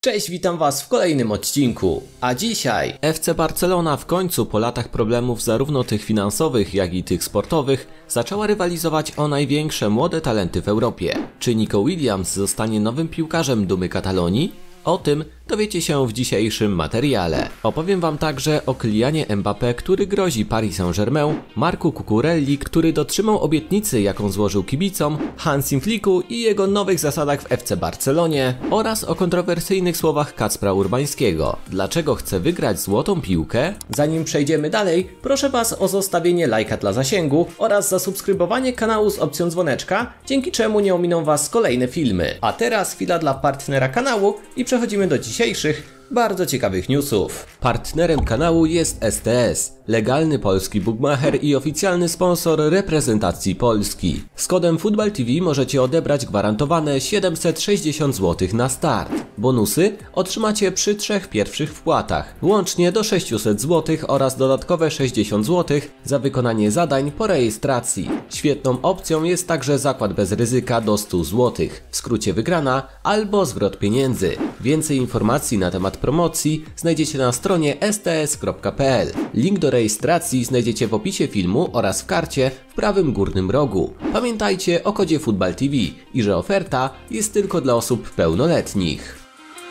Cześć, witam was w kolejnym odcinku, a dzisiaj FC Barcelona w końcu po latach problemów zarówno tych finansowych, jak i tych sportowych zaczęła rywalizować o największe młode talenty w Europie. Czy Nico Williams zostanie nowym piłkarzem dumy Katalonii? O tym dowiecie się w dzisiejszym materiale. Opowiem wam także o Kylianie Mbappé, który grozi Paris Saint-Germain, Marcu Cucurelli, który dotrzymał obietnicy, jaką złożył kibicom, Hansim Flicku i jego nowych zasadach w FC Barcelonie oraz o kontrowersyjnych słowach Kacpra Urbańskiego. Dlaczego chce wygrać złotą piłkę? Zanim przejdziemy dalej, proszę was o zostawienie lajka dla zasięgu oraz zasubskrybowanie kanału z opcją dzwoneczka, dzięki czemu nie ominą was kolejne filmy. A teraz chwila dla partnera kanału i przechodzimy do dzisiejszych, bardzo ciekawych newsów. Partnerem kanału jest STS, legalny polski bookmacher i oficjalny sponsor reprezentacji Polski. Z kodem FootballTV możecie odebrać gwarantowane 760 zł na start. Bonusy otrzymacie przy 3 pierwszych wpłatach, łącznie do 600 zł oraz dodatkowe 60 zł za wykonanie zadań po rejestracji. Świetną opcją jest także zakład bez ryzyka do 100 zł, w skrócie wygrana albo zwrot pieniędzy. Więcej informacji na temat promocji znajdziecie na stronie sts.pl. Link do rejestracji znajdziecie w opisie filmu oraz w karcie w prawym górnym rogu. Pamiętajcie o kodzie FootballTV i że oferta jest tylko dla osób pełnoletnich.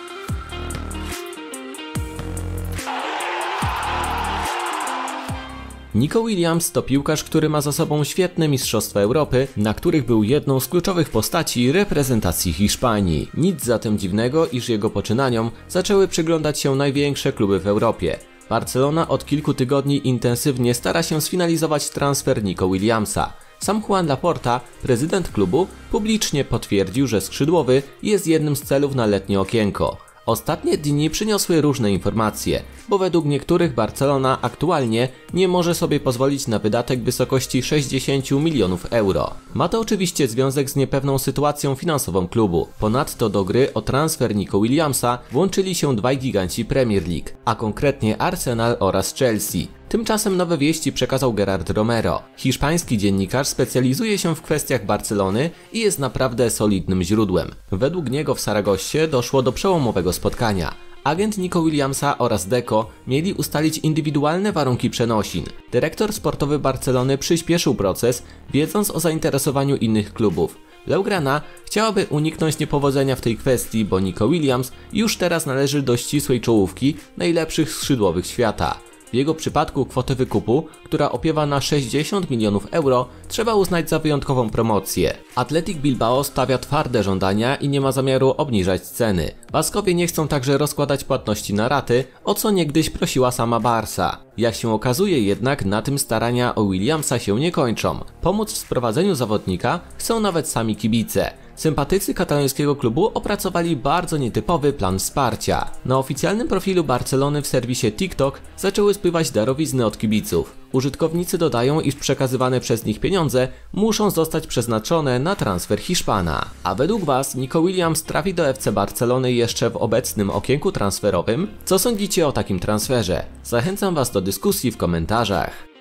Nico Williams to piłkarz, który ma za sobą świetne mistrzostwa Europy, na których był jedną z kluczowych postaci reprezentacji Hiszpanii. Nic zatem dziwnego, iż jego poczynaniom zaczęły przyglądać się największe kluby w Europie. Barcelona od kilku tygodni intensywnie stara się sfinalizować transfer Nico Williamsa. Sam Joan Laporta, prezydent klubu, publicznie potwierdził, że skrzydłowy jest jednym z celów na letnie okienko. Ostatnie dni przyniosły różne informacje, bo według niektórych Barcelona aktualnie nie może sobie pozwolić na wydatek w wysokości 60 milionów euro. Ma to oczywiście związek z niepewną sytuacją finansową klubu. Ponadto do gry o transfer Nico Williamsa włączyli się dwaj giganci Premier League, a konkretnie Arsenal oraz Chelsea. Tymczasem nowe wieści przekazał Gerard Romero. Hiszpański dziennikarz specjalizuje się w kwestiach Barcelony i jest naprawdę solidnym źródłem. Według niego w Saragossie doszło do przełomowego spotkania. Agent Nico Williamsa oraz Deco mieli ustalić indywidualne warunki przenosin. Dyrektor sportowy Barcelony przyspieszył proces, wiedząc o zainteresowaniu innych klubów. Blaugrana chciałaby uniknąć niepowodzenia w tej kwestii, bo Nico Williams już teraz należy do ścisłej czołówki najlepszych skrzydłowych świata. W jego przypadku kwotę wykupu, która opiewa na 60 milionów euro, trzeba uznać za wyjątkową promocję. Athletic Bilbao stawia twarde żądania i nie ma zamiaru obniżać ceny. Baskowie nie chcą także rozkładać płatności na raty, o co niegdyś prosiła sama Barca. Jak się okazuje jednak, na tym starania o Williamsa się nie kończą. Pomóc w sprowadzeniu zawodnika chcą nawet sami kibice. Sympatycy katalońskiego klubu opracowali bardzo nietypowy plan wsparcia. Na oficjalnym profilu Barcelony w serwisie TikTok zaczęły spływać darowizny od kibiców. Użytkownicy dodają, iż przekazywane przez nich pieniądze muszą zostać przeznaczone na transfer Hiszpana. A według was Nico Williams trafi do FC Barcelony jeszcze w obecnym okienku transferowym? Co sądzicie o takim transferze? Zachęcam was do dyskusji w komentarzach.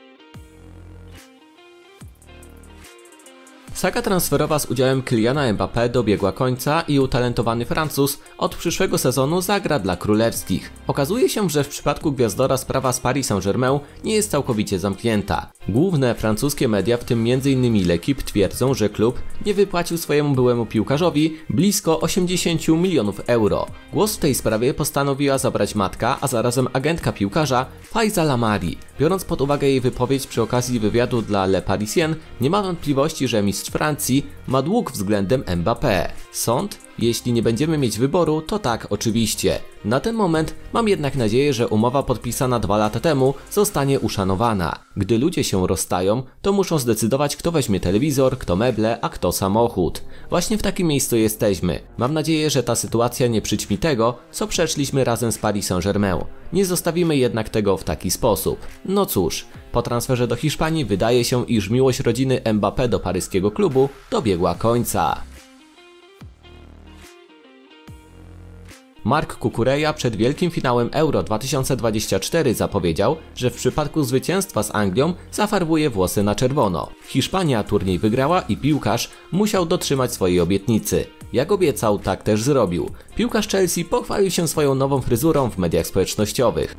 Saga transferowa z udziałem Kyliana Mbappé dobiegła końca i utalentowany Francuz od przyszłego sezonu zagra dla królewskich. Okazuje się, że w przypadku gwiazdora sprawa z Paris Saint-Germain nie jest całkowicie zamknięta. Główne francuskie media, w tym m.in. L'Équipe, twierdzą, że klub nie wypłacił swojemu byłemu piłkarzowi blisko 80 milionów euro. Głos w tej sprawie postanowiła zabrać matka, a zarazem agentka piłkarza Faiza Lamari. Biorąc pod uwagę jej wypowiedź przy okazji wywiadu dla Le Parisien, nie ma wątpliwości, że mistrz Francji ma dług względem Mbappé. Sąd? Jeśli nie będziemy mieć wyboru, to tak, oczywiście. Na ten moment mam jednak nadzieję, że umowa podpisana 2 lata temu zostanie uszanowana. Gdy ludzie się rozstają, to muszą zdecydować, kto weźmie telewizor, kto meble, a kto samochód. Właśnie w takim miejscu jesteśmy. Mam nadzieję, że ta sytuacja nie przyćmi tego, co przeszliśmy razem z Paris Saint-Germain. Nie zostawimy jednak tego w taki sposób. No cóż, po transferze do Hiszpanii wydaje się, iż miłość rodziny Mbappé do paryskiego klubu dobiegła końca. Marc Cucurella przed wielkim finałem Euro 2024 zapowiedział, że w przypadku zwycięstwa z Anglią zafarbuje włosy na czerwono. Hiszpania turniej wygrała i piłkarz musiał dotrzymać swojej obietnicy. Jak obiecał, tak też zrobił. Piłkarz Chelsea pochwalił się swoją nową fryzurą w mediach społecznościowych.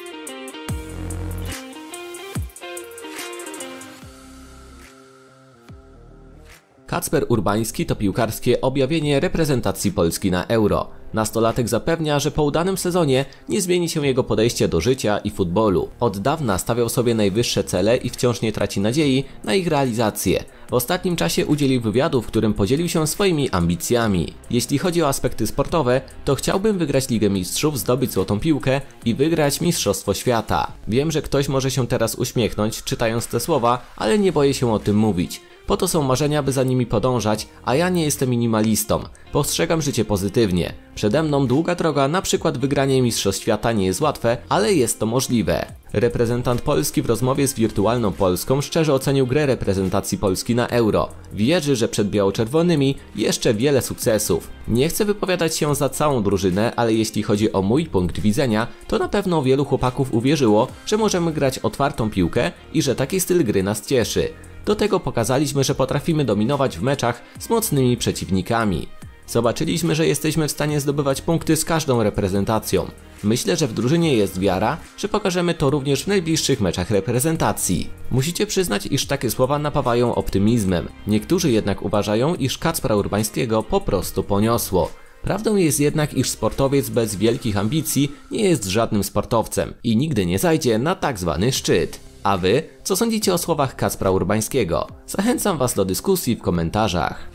Kacper Urbański to piłkarskie objawienie reprezentacji Polski na Euro. Nastolatek zapewnia, że po udanym sezonie nie zmieni się jego podejście do życia i futbolu. Od dawna stawiał sobie najwyższe cele i wciąż nie traci nadziei na ich realizację. W ostatnim czasie udzielił wywiadu, w którym podzielił się swoimi ambicjami. Jeśli chodzi o aspekty sportowe, to chciałbym wygrać Ligę Mistrzów, zdobyć złotą piłkę i wygrać Mistrzostwo Świata. Wiem, że ktoś może się teraz uśmiechnąć, czytając te słowa, ale nie boję się o tym mówić. Po to są marzenia, by za nimi podążać, a ja nie jestem minimalistą. Postrzegam życie pozytywnie. Przede mną długa droga, na przykład wygranie Mistrzostw Świata nie jest łatwe, ale jest to możliwe. Reprezentant Polski w rozmowie z Wirtualną Polską szczerze ocenił grę reprezentacji Polski na Euro. Wierzy, że przed biało-czerwonymi jeszcze wiele sukcesów. Nie chcę wypowiadać się za całą drużynę, ale jeśli chodzi o mój punkt widzenia, to na pewno wielu chłopaków uwierzyło, że możemy grać otwartą piłkę i że taki styl gry nas cieszy. Do tego pokazaliśmy, że potrafimy dominować w meczach z mocnymi przeciwnikami. Zobaczyliśmy, że jesteśmy w stanie zdobywać punkty z każdą reprezentacją. Myślę, że w drużynie jest wiara, że pokażemy to również w najbliższych meczach reprezentacji. Musicie przyznać, iż takie słowa napawają optymizmem. Niektórzy jednak uważają, iż Kacpra Urbańskiego po prostu poniosło. Prawdą jest jednak, iż sportowiec bez wielkich ambicji nie jest żadnym sportowcem i nigdy nie zajdzie na tak zwany szczyt. A wy, co sądzicie o słowach Kacpra Urbańskiego? Zachęcam was do dyskusji w komentarzach.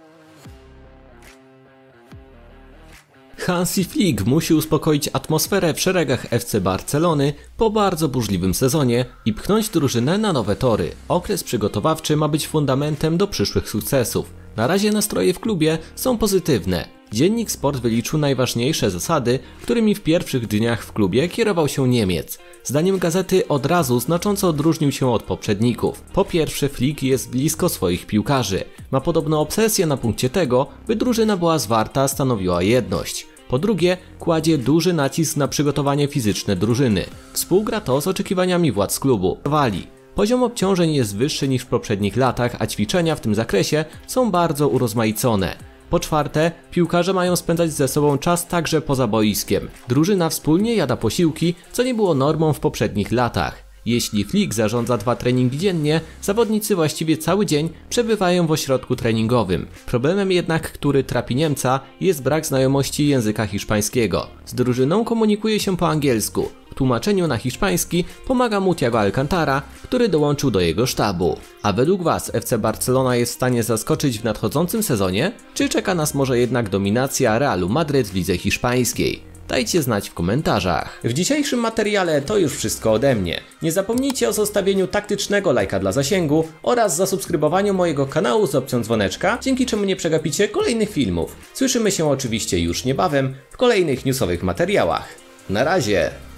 Hansi Flick musi uspokoić atmosferę w szeregach FC Barcelony po bardzo burzliwym sezonie i pchnąć drużynę na nowe tory. Okres przygotowawczy ma być fundamentem do przyszłych sukcesów. Na razie nastroje w klubie są pozytywne. Dziennik Sport wyliczył najważniejsze zasady, którymi w pierwszych dniach w klubie kierował się Niemiec. Zdaniem gazety od razu znacząco odróżnił się od poprzedników. Po pierwsze, Flick jest blisko swoich piłkarzy. Ma podobno obsesję na punkcie tego, by drużyna była zwarta, stanowiła jedność. Po drugie, kładzie duży nacisk na przygotowanie fizyczne drużyny. Współgra to z oczekiwaniami władz klubu. Poziom obciążeń jest wyższy niż w poprzednich latach, a ćwiczenia w tym zakresie są bardzo urozmaicone. Po czwarte, piłkarze mają spędzać ze sobą czas także poza boiskiem. Drużyna wspólnie jada posiłki, co nie było normą w poprzednich latach. Jeśli Flick zarządza 2 treningi dziennie, zawodnicy właściwie cały dzień przebywają w ośrodku treningowym. Problemem jednak, który trapi Niemca, jest brak znajomości języka hiszpańskiego. Z drużyną komunikuje się po angielsku. W tłumaczeniu na hiszpański pomaga mu Thiago Alcantara, który dołączył do jego sztabu. A według was FC Barcelona jest w stanie zaskoczyć w nadchodzącym sezonie? Czy czeka nas może jednak dominacja Realu Madryt w lidze hiszpańskiej? Dajcie znać w komentarzach. W dzisiejszym materiale to już wszystko ode mnie. Nie zapomnijcie o zostawieniu taktycznego lajka dla zasięgu oraz zasubskrybowaniu mojego kanału z opcją dzwoneczka, dzięki czemu nie przegapicie kolejnych filmów. Słyszymy się oczywiście już niebawem w kolejnych newsowych materiałach. Na razie!